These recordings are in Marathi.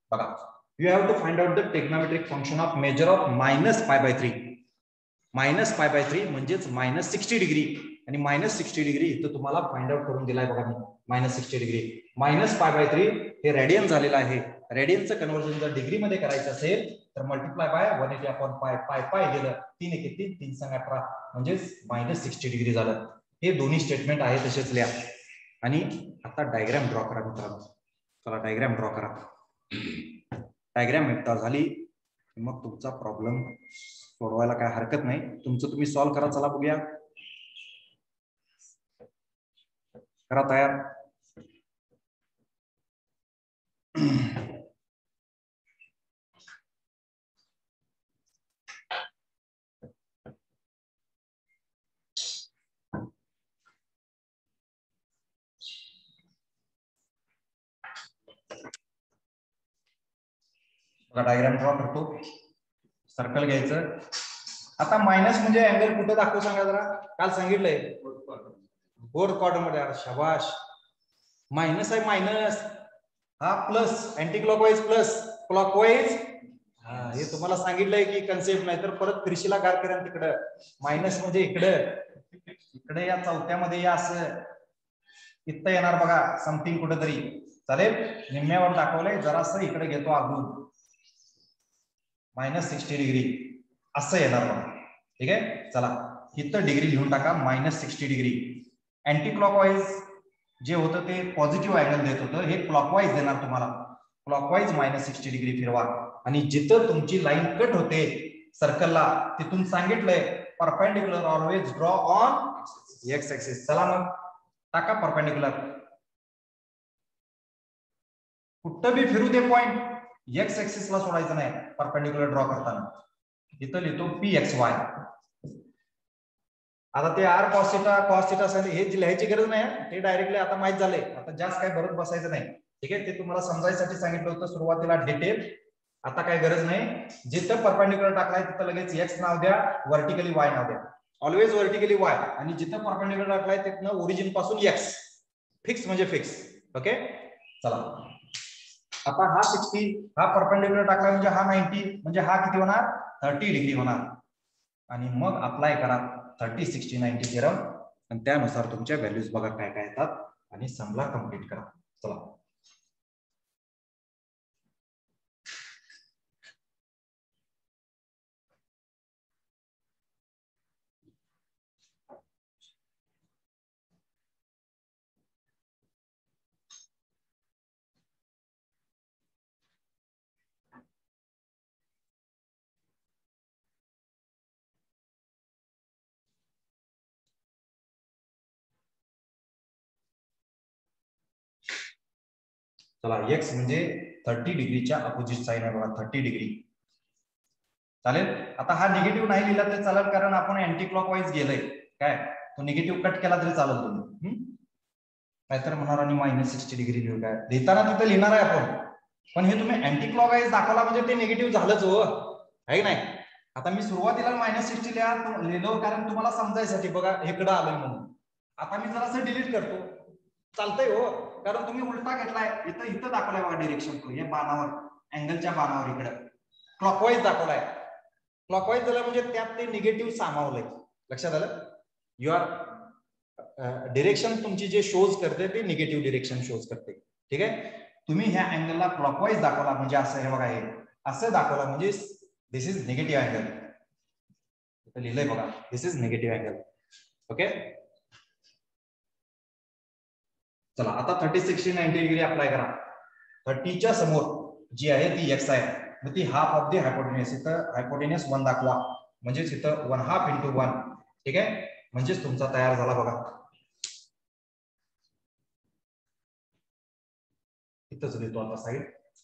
बघा, you have to find out the trigonometric function of measure of -π/3. -π/3 म्हणजेच -60 डिग्री आणि -60 डिग्री इथं तुम्हाला फाइंड आउट करून दिलाय बघा मी. -60 डिग्री -π/3 हे रेडियन झालेलं आहे. रेडियनचं कन्व्हर्जन जर डिग्री मध्ये करायचं असेल तर मल्टिप्लाय बाय 180/π. पाय गेलं 3 1 3 3 सांग 18 म्हणजेच -60 डिग्री झालं. हे दोन्ही स्टेटमेंट आहे तसेच लिहा. आणि आता डायग्राम ड्रॉ करा मित्रांनो. चला डायग्राम ड्रॉ करा. डायग्राम एकदा झाली मग तुमचा प्रॉब्लेम सोडवायला काय हरकत नाही. तुमचं तुम्ही सॉल्व्ह करा. चला बघूया. करा तयार. डायग्राम ड्रॉ करतो. सर्कल घ्यायचं. आता मायनस म्हणजे अँगल कुठे दाखवू सांगा जरा. काल सांगितलंय फोर्थ क्वाड्रंट मध्ये. शाबाश. मायनस आहे मायनस. हा plus anticlockwise plus clockwise. हा हे तुम्हाला सांगितलंय की कन्सेप्ट नाही तर परत फिरशीला गार करा तिकडं. मायनस म्हणजे इकडे या चौथ्यामध्ये या असं इथं येणार बघा समथिंग कुठेतरी. चालेल. निम्म्यावर दाखवलंय जरासं इकडे घेतो अजून -60 डिग्री असं येणार बघा. ठीक आहे. चला इथं डिग्री लिहून टाका. -60 डिग्री. अँटी क्लॉकवाईज जे होतं ते पॉझिटिव्ह अँगल देत होतं. हे क्लॉकवाईज देणार तुम्हाला. क्लॉकवाईज -60 डिग्री फिरवा. आणि जिथं तुमची लाईन कट होते सर्कलला तिथून सांगितलंय perpendicular always draw on X axis. चला मग टाका परपेंडिक्युलर. कुठं बी फिरू दे पॉइंट एक्स ऍक्सिसला सोडायचं नाही परपेंडिक्युलर ड्रॉ करताना. इथं लिहितो PXY. आता ते r cos θ हे लिहायची गरज नाही. ते डायरेक्टली आता माहित झालंय. आता जास्त काय भरत बसायचं नाही. ठीक आहे. ते तुम्हाला समजायसाठी सांगितलं होतं सुरुवातीला डिटेल. आता काय गरज नाही. जिथं परपेंडिक्युलर टाकलाय तिथं लगेच x नाव द्या, व्हर्टिकली y नाव द्या. Always vertically y. आणि जिथं परपेंडिक्युलर टाकलाय तिथनं ओरिजिन पासून x. फिक्स म्हणजे फिक्स. ओके. चला आता हा 60 हा परपेंडिक्युलर टाकला म्हणजे हा 90 म्हणजे हा किती होणार 30 डिग्री होणार. आणि मग अप्लाय करा 30 60 90 थेरम आणि त्यानुसार तुमच्या व्हॅल्यूज बघा काय काय येतात आणि समला कंप्लीट करा. चला चला एक्स म्हणजे 30 डिग्रीच्या अपोजिट साईड आहे बघा 30 डिग्री. चालेल. आता हा निगेटिव्ह नाही लिहिला तरी चालेल कारण आपण अँटी क्लॉकवाईज गेलंय. काय तो निगेटिव्ह कट केला तरी चालेल तुम्ही. काहीतरी म्हणणार आणि -60 डिग्री लिहू काय लिहिताना तिथे लिहिणार आहे आपण. पण हे तुम्ही अँटी क्लॉकवाईज दाखवला म्हणजे ते निगेटिव्ह झालंच हो. आहे नाही. आता मी सुरुवातीला -60 लिहिलो कारण तुम्हाला समजायसाठी बघा इकडं आलोय म्हणून. आता मी जरासं डिलीट करतो. चालतंय हो कारण तुम्ही उलटा घेतलाय. इथं दाखवलाय बघा डिरेक्शन हे बाणावर अँगलच्या बाणावर इकडे क्लॉकवाईज दाखवलाय. क्लॉकवाईज झालं म्हणजे त्यात ते निगेटिव्ह सामावलंय. लक्षात आलं. युअर डिरेक्शन तुमची जे शोज करते ते निगेटिव्ह डिरेक्शन शोज करते. ठीक आहे. तुम्ही ह्या अँगलला क्लॉकवाईज दाखवला म्हणजे असं हे बघा हे असं दाखवला म्हणजे दिस इज निगेटिव्ह अँगल. इथं लिहिलंय बघा this is negative angle. Okay. चला आता 30 60 90 डिग्री अप्लाय करा. 30 च्या समोर जी आहे ती x आहे. मग ती हाफ ऑफ द हायपोटेन्युस. इथं हायपोटेन्युस 1 दाखवा म्हणजे इथं 1/2 × 1. ठीक आहे. म्हणजेच तुमचा तयार झाला बघा. इथंच लिहितो आता साईड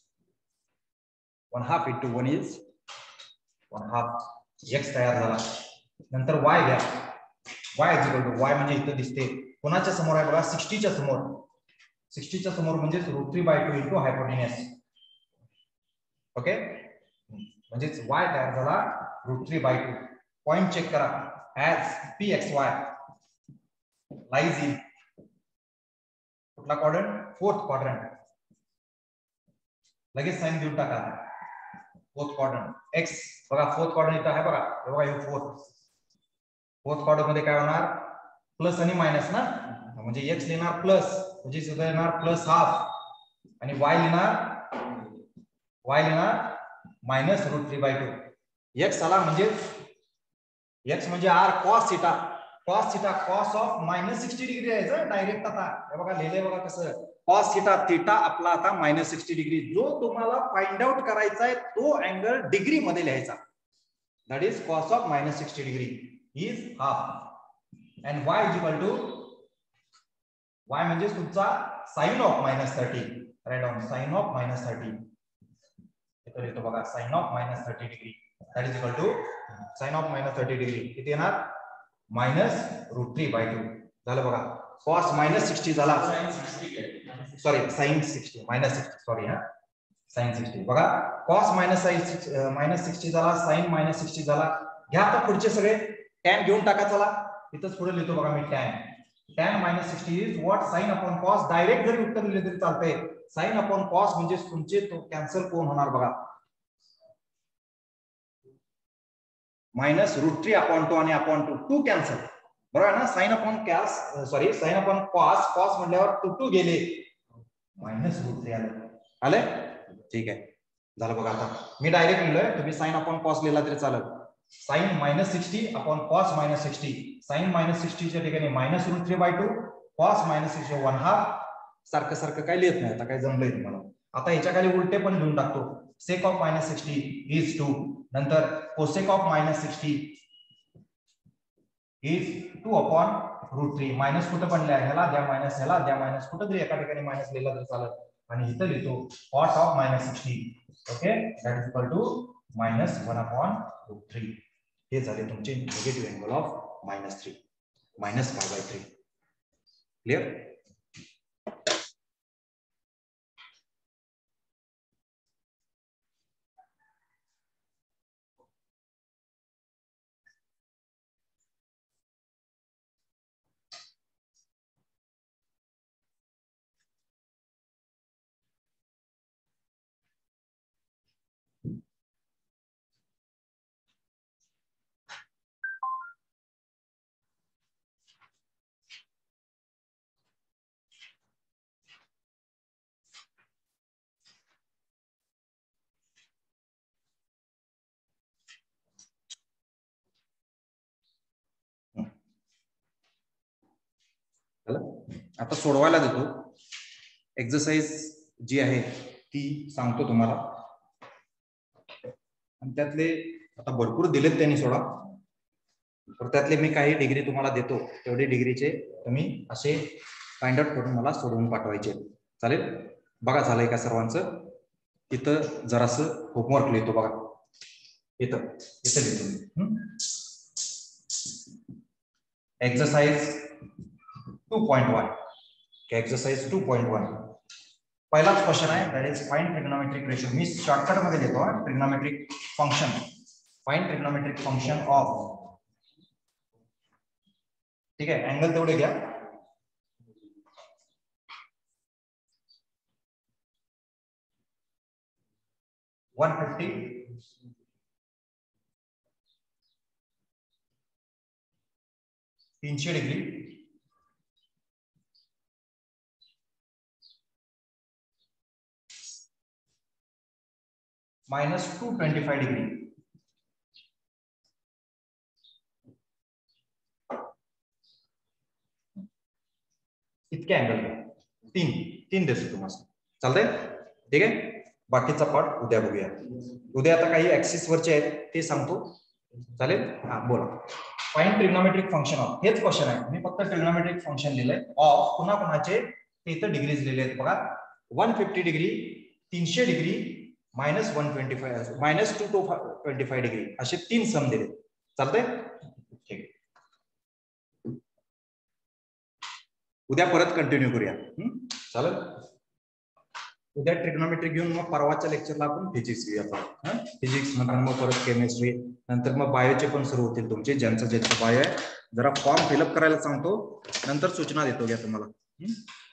1/2 × 1 इज 1/2 x तयार झाला. नंतर y घ्या. y y म्हणजे इथं दिसते कोणाच्या समोर आहे बघा 60 च्या समोर. 60 च्या समोर म्हणजे √3/2 × हायपोटेन्युस. ओके. म्हणजे y तयार झाला √3/2. पॉइंट चेक करा. ऍज PXY लाईज इन कुठला क्वाड्रंट 4th क्वाड्रंट. लगेच साइन देऊन टाका. फोर्थ क्वाड्रंट एक्स बघा, फोर्थ क्वाड्रंट इथं आहे बघा, हे बघा हे फोर्थ क्वाड्रंट मध्ये काय होणार, प्लस आणि मायनस ना, म्हणजे एक्स लिहिणार प्लस, म्हणजे सुद्धा येणार प्लस हाफ, आणि वाय लिहिणार मायनस रूट 3/2. एक्स आला म्हणजे एक्स म्हणजे R cos theta, cos of -60 degree आहे डायरेक्ट. आता हे बघा लिहिले बघा कसं, कॉस थिटा आपला आता -60 डिग्री. जो तुम्हाला फाइंड आउट करायचा आहे तो अँगल डिग्री मध्ये लिहायचा. That is cos of -60 degree is half, and y is equal to, y म्हणजे तुमचा sine of -30. Write down sine of -30. इथं लिहितो बघा, sine of -30 degree that is equal to sine of -30 degree किती येणार, -√3/2. झालं बघा. कॉस -60 झाला, सॉरी साइन 60 -60 सॉरी हा साइन 60 बघा. कॉस -60 झाला, साइन -60 झाला. घ्या आता पुढचे सगळे टॅन घेऊन टाका. चला इथंच पुढे लिहितो बघा मी, tan -60 is what sine upon cos. Direct जरी उत्तर लिहिले तरी चालतंय. साइन अपॉन कॉस म्हणजे तुमचे तो कॅन्सल कोण होणार बघा, -√3 अपॉन 2 आणि अपॉन 2 कॅन्सल, बरोबर ना. Sine upon cos, sorry sine upon cos म्हटल्यावर 2 गेले, -√3 आले. ठीक आहे, झालं बघा. आता मी डायरेक्ट लिहिलोय, तुम्ही साइन अपॉन कॉस लिहिला तरी चालेल. साइन -60 अपॉन कॉस -60, साइन -60 च्या ठिकाणी -√3/2, कॉस -60 1/2. सारखं काय लिहित नाही, आता काय जमलंय तुम्हाला. आता ह्याच्या खाली उलटे पण लिहून टाकतो. सेक ऑफ -60 इज 2, नंतर cosec of -60 is 2 upon √3. Minus कुठं पण लिहा, ह्याला द्या मायनस, ह्याला द्या मायनस, कुठं तरी एका ठिकाणी मायनस लिहिला तर चालेल. आणि इथं लिहितो cos of -60, okay, that is equal to -1 upon √3. हे झाले तुमचे निगेटिव्ह अँगल ऑफ -3, -5/3. क्लिअर. आता सोडवायला देतो. एक्सरसाइज जी आहे ती सांगतो तुम्हाला, आणि त्यातले आता भरपूर दिलेत त्यांनी सोडा, तर त्यातले मी काही डिग्री तुम्हाला देतो. तेवढे डिग्रीचे तुम्ही असे फाइंड आउट करून मला सोडवून पाठवायचे. चालेल. बघा झालंय का सर्वांचं. इथं जरासं होमवर्क लिहितो बघा, इथं लिहितो. एक्सरसाइज 2.1. एक्सरसाइज 2.1 पहिलाच क्वेश्चन आहे, that is find trigonometric ratio. मी शॉर्टकट मध्ये देतो. Trigonometric function, find trigonometric function of, ठीक आहे. अँगल तेवढे घ्या. $300 डिग्री, -225 डिग्री. इतके अँगल तीन देतो तुम्हाला. चालतंय. ठीक आहे. बाकीचा पार्ट उद्या बघूया. उद्या आता काही ऍक्सिस वरचे आहेत ते सांगतो. चालेल. हा बोला. फाइंड ट्रिग्नोमेट्रिक फंक्शन ऑफ, हेच क्वेश्चन आहे. मी फक्त ट्रिग्नोमेट्रिक फंक्शन लिहिलंय. ऑफ पुन्हा कोणाचे ते इथं डिग्रीज लिहिले आहेत बघा. 150 डिग्री, 300 डिग्री, -125, -225 डिग्री, असे 3 सम दिले. चालतंय. ठीक. उद्या परत कंटिन्यू करूया. चालेल. उद्या ट्रिग्नोमेट्री घेऊन मग परवाच्या लेक्चरला आपण फिजिक्स घेऊया. फिजिक्स नंतर मग परत केमिस्ट्री, नंतर मग बायोचे पण सुरू होतील तुमचे. ज्यांचं बायो आहे जरा फॉर्म फिलअप करायला सांगतो, नंतर सूचना देतो घ्या तुम्हाला.